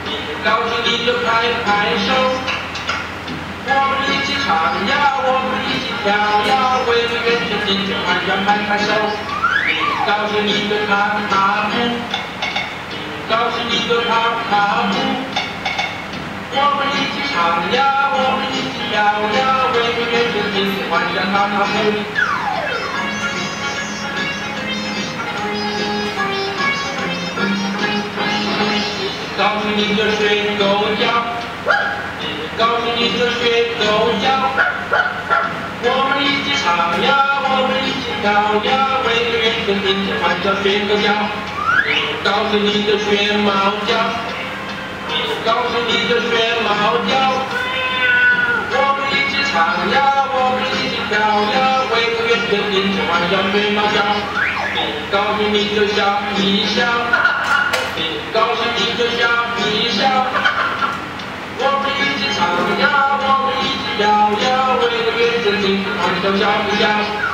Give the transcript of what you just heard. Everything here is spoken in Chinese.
高兴你就拍拍手，我们一起唱呀，我们一起跳呀，围着圆圈进圈弯圈拍拍手。高兴你就踏踏步，高兴你就踏踏步，我们一起唱呀，我们一起跳呀，围着圆圈进圈弯圈踏踏步。 高兴你就学狗叫，高兴你就学狗叫，我们一起唱呀，我们一起跳呀，围着圆圈进圈弯叫学狗叫。高兴你就学猫叫，高兴你就学猫叫，我们一起唱呀，我们一起跳呀，围着圆圈进圈弯叫学猫叫。高兴你就笑一笑。 高兴你就笑一笑，我们一起唱呀，我们一起跳呀，围着圆圈进圈弯叫笑一笑。